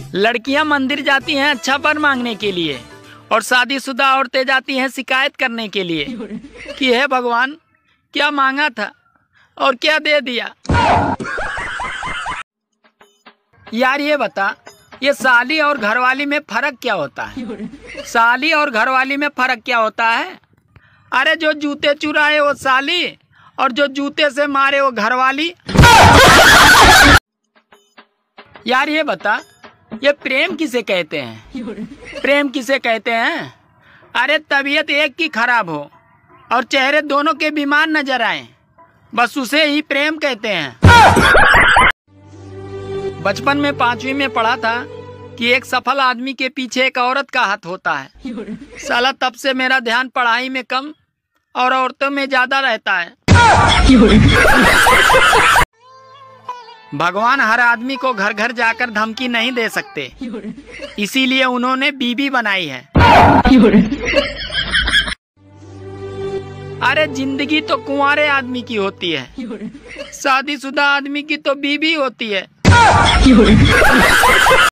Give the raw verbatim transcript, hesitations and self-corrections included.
लड़कियां मंदिर जाती हैं अच्छा वर मांगने के लिए और शादीशुदा औरतें जाती हैं शिकायत करने के लिए कि हे भगवान क्या मांगा था और क्या दे दिया। यार ये बता, ये साली और घरवाली में फर्क क्या होता है? साली और घरवाली में फर्क क्या होता है? अरे जो जूते चुराए वो साली और जो जूते से मारे वो घरवाली। यार ये बता, ये प्रेम किसे कहते हैं? प्रेम किसे कहते हैं? अरे तबीयत एक की खराब हो और चेहरे दोनों के बीमार नजर आए, बस उसे ही प्रेम कहते हैं। बचपन में पांचवी में पढ़ा था कि एक सफल आदमी के पीछे एक औरत का हाथ होता है। साला तब से मेरा ध्यान पढ़ाई में कम और औरतों में ज्यादा रहता है। भगवान हर आदमी को घर घर जाकर धमकी नहीं दे सकते, इसीलिए उन्होंने बीबी बनाई है। अरे जिंदगी तो कुंवारे आदमी की होती है, शादीशुदा आदमी की तो बीबी होती है।